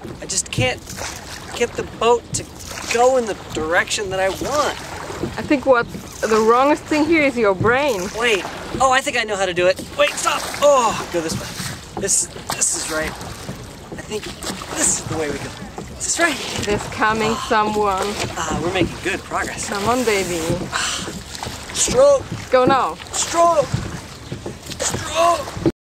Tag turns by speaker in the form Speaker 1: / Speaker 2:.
Speaker 1: I just can't get the boat to go in the direction that I want.
Speaker 2: I think what the wrongest thing here is your brain.
Speaker 1: Wait. Oh, I think I know how to do it. Wait, stop. Oh, go this way. This is right. I think this is the way we go. Is this right?
Speaker 2: There's coming someone.
Speaker 1: We're making good progress.
Speaker 2: Come on, baby.
Speaker 1: Stroke.
Speaker 2: Go now.
Speaker 1: Stroke. Stroke.